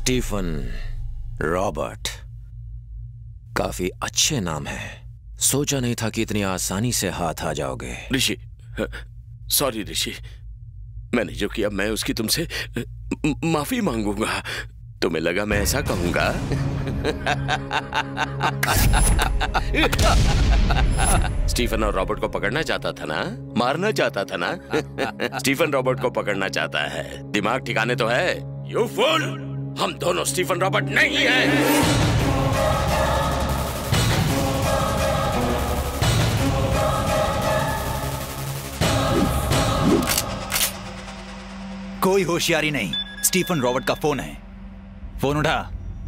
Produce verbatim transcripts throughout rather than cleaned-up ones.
Stephen Robert, काफी अच्छे नाम है। सोचा नहीं था कि इतनी आसानी से हाथ आ जाओगे। ऋषि, सॉरी ऋषि, मैंने जो किया मैं उसकी तुमसे माफी मांगूंगा। तुम्हें लगा मैं ऐसा कहूंगा? स्टीफन और रॉबर्ट को पकड़ना चाहता था ना, मारना चाहता था ना। स्टीफन रॉबर्ट को पकड़ना चाहता है। दिमाग ठिकाने तो है? यू फूल, हम दोनों स्टीफन रॉबर्ट नहीं हैं। कोई होशियारी नहीं, स्टीफन रॉबर्ट का फोन है। फोन उठा।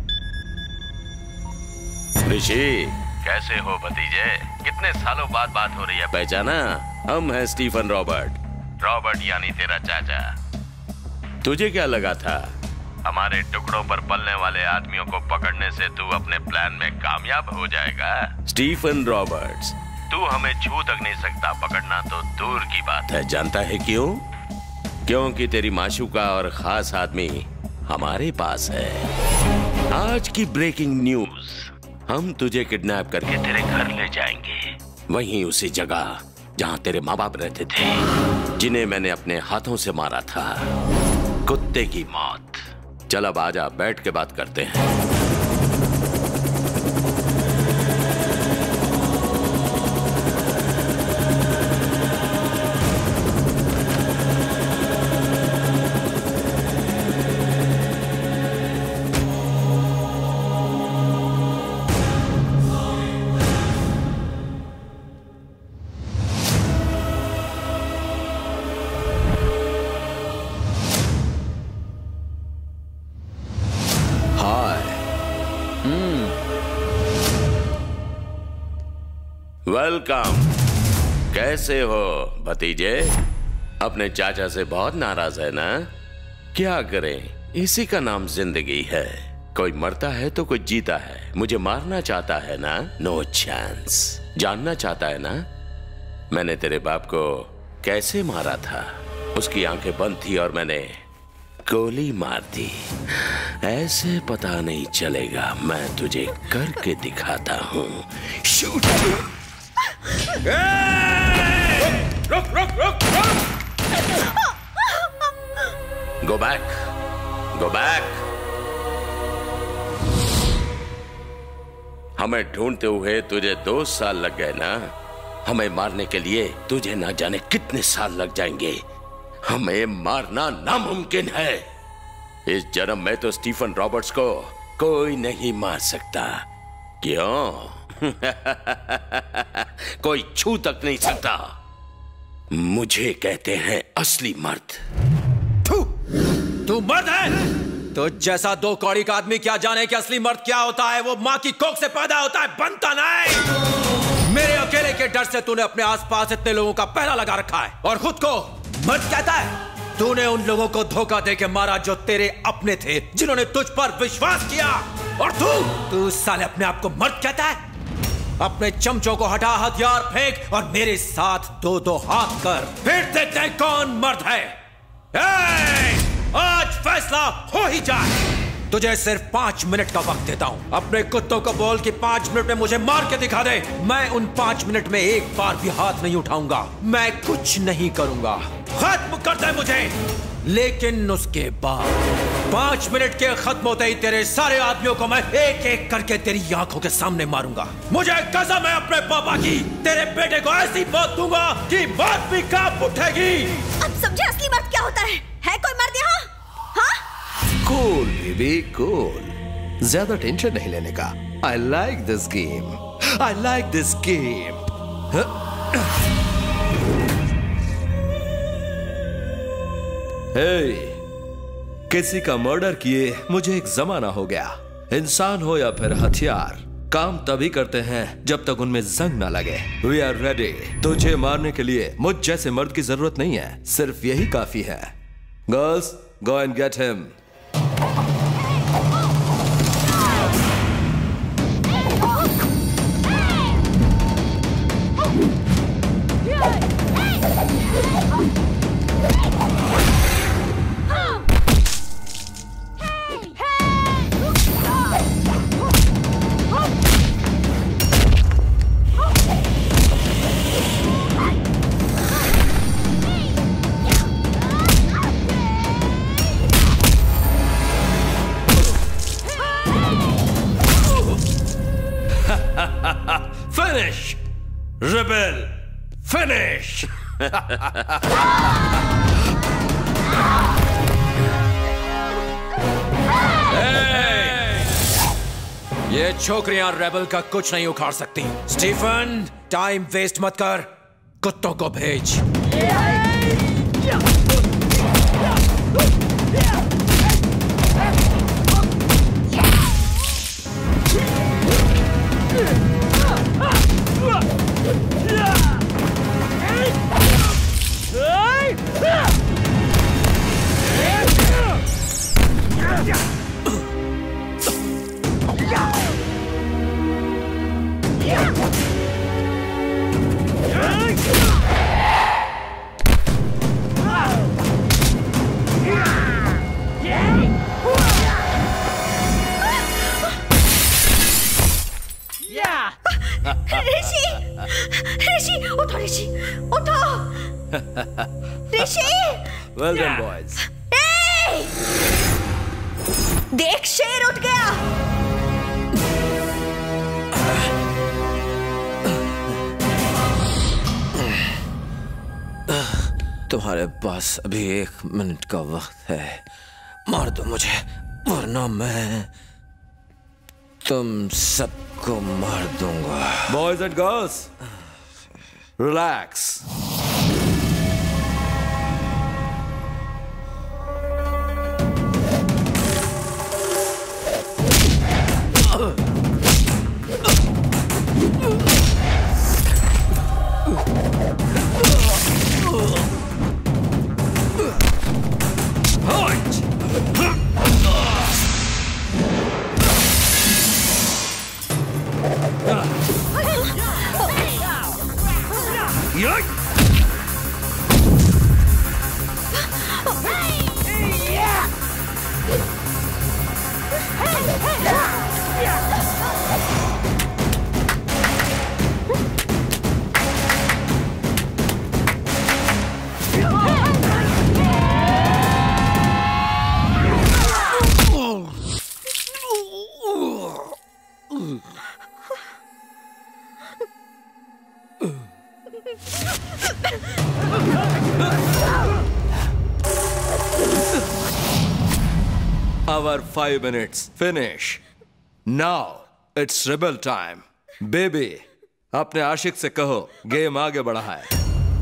ऋषि, कैसे हो भतीजे? कितने सालों बाद बात हो रही है। पहचाना? हम हैं स्टीफन रॉबर्ट। रॉबर्ट यानी तेरा चाचा। तुझे क्या लगा था हमारे टुकड़ों पर पलने वाले आदमियों को पकड़ने से तू अपने प्लान में कामयाब हो जाएगा? स्टीफन रॉबर्ट्स, तू हमें छू तक नहीं सकता, पकड़ना तो दूर की बात है। जानता है क्यों? क्योंकि तेरी माशूका और खास आदमी हमारे पास है। आज की ब्रेकिंग न्यूज, हम तुझे किडनैप करके तेरे घर ले जाएंगे, वहीं उसी जगह जहां तेरे माँ बाप रहते थे, जिन्हें मैंने अपने हाथों से मारा था। कुत्ते की मौत। चल अब आजा, बैठ के बात करते हैं। वेलकम। कैसे हो भतीजे? अपने चाचा से बहुत नाराज है ना? क्या करें, इसी का नाम जिंदगी है। कोई मरता है तो कोई जीता है। मुझे मारना चाहता है ना? No chance. जानना चाहता है ना मैंने तेरे बाप को कैसे मारा था? उसकी आंखें बंद थी और मैंने गोली मार दी। ऐसे पता नहीं चलेगा, मैं तुझे करके दिखाता हूँ। शूट। रुक रुक रुक रुक। Go back, go back. हमें ढूंढते हुए तुझे दो साल लग गए ना? हमें मारने के लिए तुझे ना जाने कितने साल लग जाएंगे। हमें मारना नामुमकिन है। इस जन्म में तो स्टीफन रॉबर्ट्स को कोई नहीं मार सकता। क्यों? कोई छू तक नहीं सकता। मुझे कहते हैं असली मर्द। तू तू मर्द है? तो जैसा दो कौड़ी का आदमी क्या जाने कि असली मर्द क्या होता है? वो माँ की कोख से पैदा होता है, बनता नहीं। मेरे अकेले के डर से तूने अपने आसपास इतने लोगों का पहरा लगा रखा है और खुद को मर्द कहता है। तूने उन लोगों को धोखा देके मारा जो तेरे अपने थे, जिन्होंने तुझ पर विश्वास किया। और तू तू साले अपने आप को मर्द कहता है? अपने चमचों को हटा, हथियार फेंक और मेरे साथ दो दो हाथ कर, फिर देखते हैं कौन मर्द है। ए, आज फैसला हो ही जाए। तुझे सिर्फ पांच मिनट का वक्त देता हूं। अपने कुत्तों को बोल कि पांच मिनट में मुझे मार के दिखा दे। मैं उन पांच मिनट में एक बार भी हाथ नहीं उठाऊंगा। मैं कुछ नहीं करूंगा। खत्म कर दे मुझे। लेकिन उसके बाद पांच मिनट के खत्म होते ही तेरे सारे आदमियों को मैं एक एक करके तेरी आंखों के सामने मारूंगा। मुझे कसम है अपने पापा की, तेरे बेटे को ऐसी मौत दूंगा कि मौत भी कांप उठेगी। अब समझे असली मर्द क्या होता है? है कोई मर्द यहाँ? हाँ? Cool baby, cool. ज्यादा टेंशन नहीं लेने का। I like this game. I like this game. Hey, किसी का मर्डर किए मुझे एक जमाना हो गया। इंसान हो या फिर हथियार, काम तभी करते हैं जब तक उनमें जंग ना लगे। We are ready. तुझे मारने के लिए मुझ जैसे मर्द की जरूरत नहीं है, सिर्फ यही काफी है। Girls, go and get him. Finish! Rebel! Finish! ये छोकरियां रेबल का कुछ नहीं उखाड़ सकती। स्टीफन, टाइम वेस्ट मत कर, कुत्तों को भेज। ऋषि, ऋषि, उठो ऋषि, उठो। ऋषि। Well done, boys. ए! देख, शेर उठ गया। तुम्हारे पास अभी एक मिनट का वक्त है, मार दो मुझे, वरना मैं तुम सबको मार दूंगा। Boys and girls, relax. Our five minutes finish. Now it's rebel time. Baby, अपने आशिक से कहो गेम आगे बढ़ा है।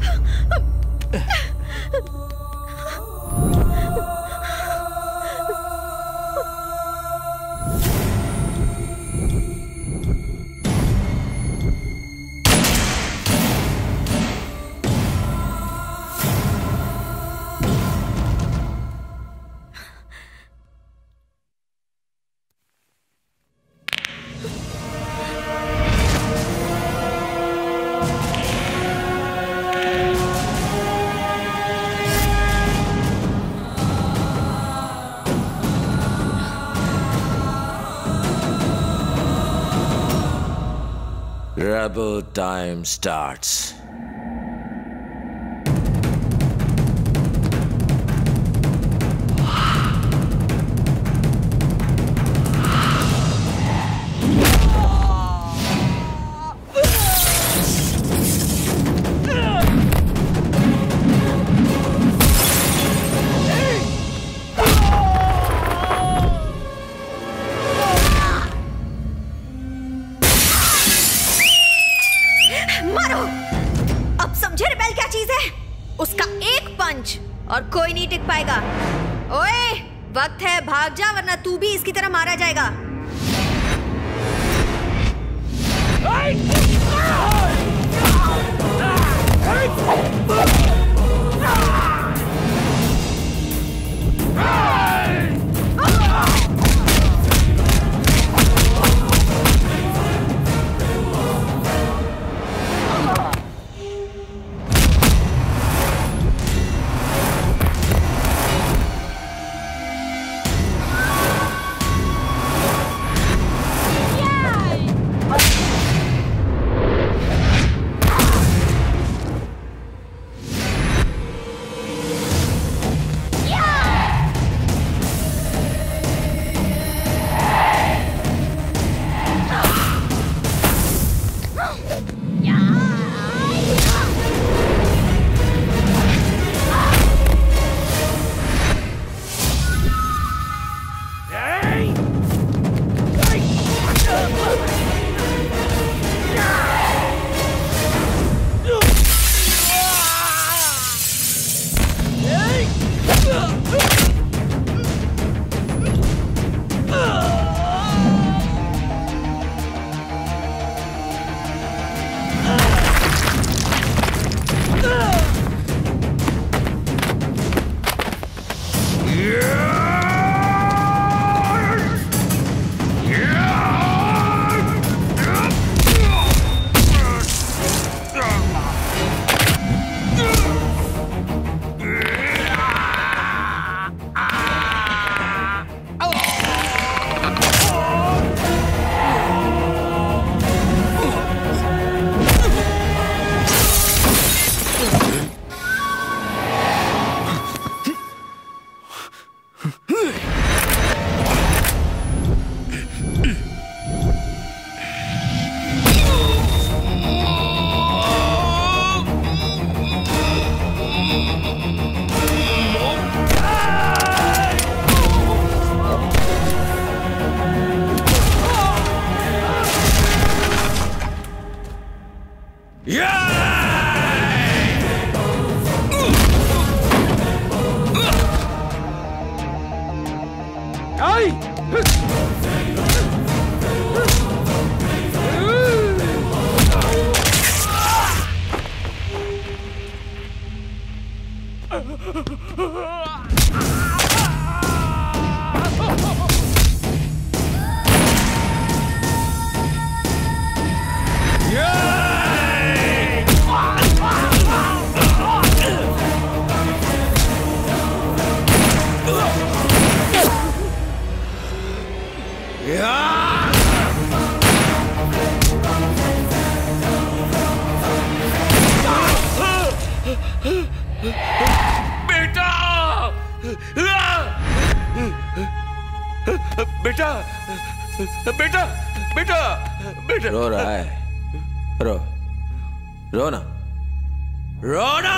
Rebel time starts. और कोई नहीं टिक पाएगा। ओए, वक्त है, भाग जा वरना तू भी इसकी तरह मारा जाएगा। बेटा बेटा बेटा बेटा रो रहा है, रो रो ना, रो ना।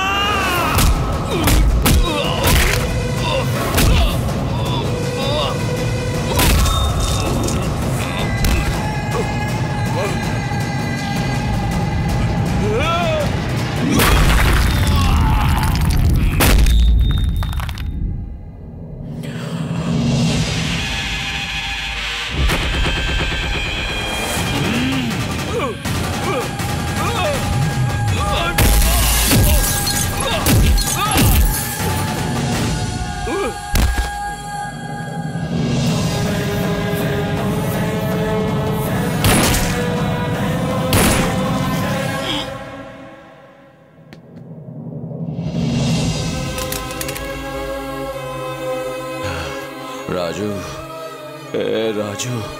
राजू, ए राजू।